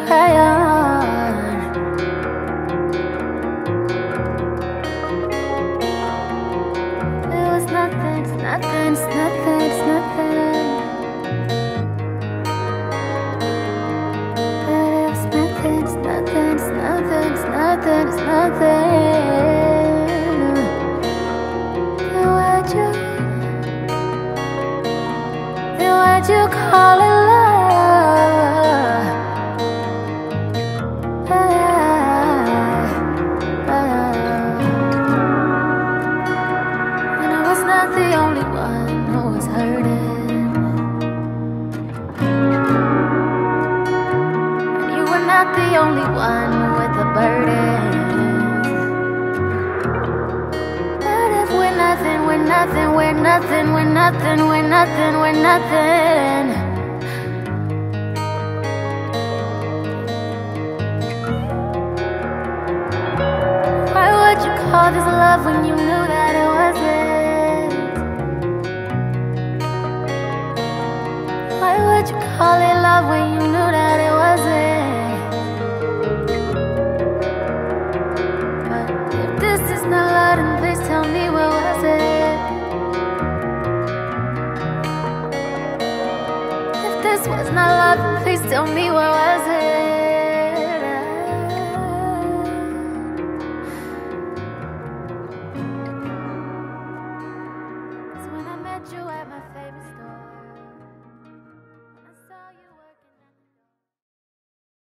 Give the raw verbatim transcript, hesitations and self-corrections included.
It was nothing, it's nothing, it's nothing, it's nothing. But it was nothing, it's nothing, it's nothing, it's nothing, it's nothing. Then why'd you, then why'd you call it love? And I was not the only one who was hurting, and you were not the only one with the burden. But if we're nothing, we're nothing, we're nothing, we're nothing, we're nothing, we're nothing. Why would you call this love when you knew that it wasn't? Why would you call it love when you knew that it wasn't? But if this is not love, then please tell me, what was it? If this was not love, then please tell me, what was it? 'Cause when I met you at my favorite store,